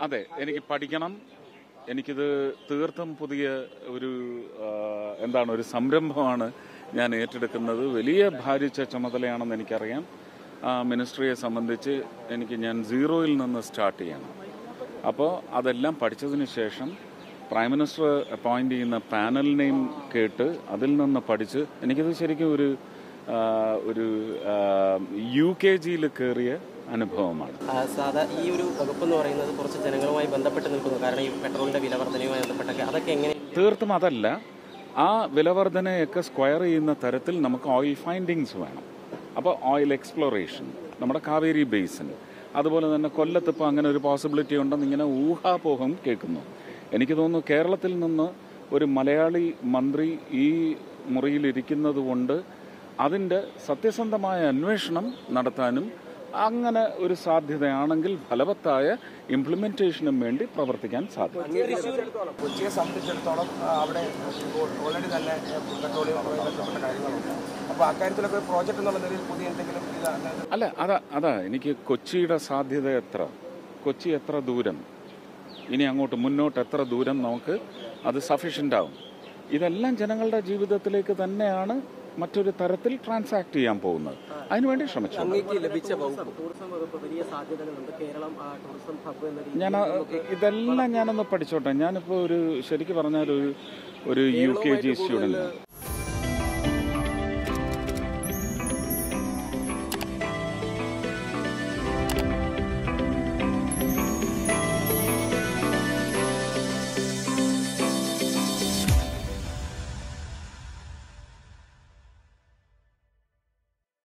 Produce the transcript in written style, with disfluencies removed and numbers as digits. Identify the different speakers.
Speaker 1: അതെ, എനിക്ക് പഠിക്കണം. എനിക്കിത് തീർത്തും പുതിയ ഒരു ഒരു സംരംഭമാണ് ഞാൻ ഏറ്റെടുക്കുന്നത്. വലിയ ഭാരിച്ച ചുമതലയാണെന്ന് എനിക്കറിയാം. മിനിസ്ട്രിയെ സംബന്ധിച്ച് ഞാൻ സീറോയിൽ നിന്ന് സ്റ്റാർട്ട് ചെയ്യണം. അപ്പോൾ അതെല്ലാം പഠിച്ചതിന് ശേഷം പ്രൈം മിനിസ്റ്റർ അപ്പോയിന്റ് ചെയ്യുന്ന പാനലിനെയും കേട്ട് അതിൽ നിന്ന് പഠിച്ച് എനിക്കിത് ശരിക്കും ഒരു UKG കയറിയ അനുഭവമാണ്.
Speaker 2: സാധാ ഈ ഒരു വകുപ്പ് എന്ന് പറയുന്നത് കുറച്ച് ജനങ്ങളുമായി ബന്ധപ്പെട്ട് നിൽക്കുന്നു. കാരണം ഈ പെട്രോളിന്റെ വിലവർധനയുമായി ബന്ധപ്പെട്ടൊക്കെ അതൊക്കെ എങ്ങനെ?
Speaker 1: തീർത്തും അതല്ല. ആ വിലവർധനയൊക്കെ സ്ക്വയർ ചെയ്യുന്ന തരത്തിൽ നമുക്ക് ഓയിൽ ഫൈൻഡിങ്സ് വേണം. അപ്പോൾ ഓയിൽ എക്സ്പ്ലോറേഷൻ, നമ്മുടെ കാവേരി ബേസിൻ, അതുപോലെ തന്നെ കൊല്ലത്ത് ഇപ്പോൾ അങ്ങനെ ഒരു പോസിബിലിറ്റി ഉണ്ടെന്ന് ഇങ്ങനെ ഊഹാപോഹം കേൾക്കുന്നു. എനിക്ക് തോന്നുന്നു കേരളത്തിൽ നിന്ന് ഒരു മലയാളി മന്ത്രി ഈ മുറിയിലിരിക്കുന്നത് കൊണ്ട് അതിൻ്റെ സത്യസന്ധമായ അന്വേഷണം നടത്താനും അങ്ങനെ ഒരു സാധ്യതയാണെങ്കിൽ ഫലവത്തായ ഇംപ്ലിമെന്റേഷനും വേണ്ടി പ്രവർത്തിക്കാൻ സാധിക്കും.
Speaker 3: കൊച്ചിയെ സംബന്ധിച്ചിടത്തോളം അവിടെ ഓൾറെഡി തന്നെ പെട്രോളിയവുമായി ബന്ധപ്പെട്ട കാര്യങ്ങളുണ്ട്. അപ്പോൾ അക്കാര്യത്തിലൊക്കെ പ്രോജക്റ്റ് എന്നുള്ള നിലയിൽ പുതിയ എന്തെങ്കിലും
Speaker 1: അല്ല, അതാ എനിക്ക് കൊച്ചിയുടെ സാധ്യത കൊച്ചി എത്ര ദൂരം, ഇനി അങ്ങോട്ട് മുന്നോട്ട് എത്ര ദൂരം നമുക്ക് അത് സഫീഷ്യൻ്റ് ആവും. ഇതെല്ലാം ജനങ്ങളുടെ ജീവിതത്തിലേക്ക് തന്നെയാണ് മറ്റൊരു തരത്തിൽ ട്രാൻസാക്ട് ചെയ്യാൻ പോകുന്നത്. അതിനുവേണ്ടി ശ്രമിച്ചു. ഇതെല്ലാം ഞാനൊന്ന് പഠിച്ചോട്ടെ. ഞാനിപ്പോൾ ശരിക്കും പറഞ്ഞാൽ ഒരു UKG സ്റ്റുഡൻറ്റ്.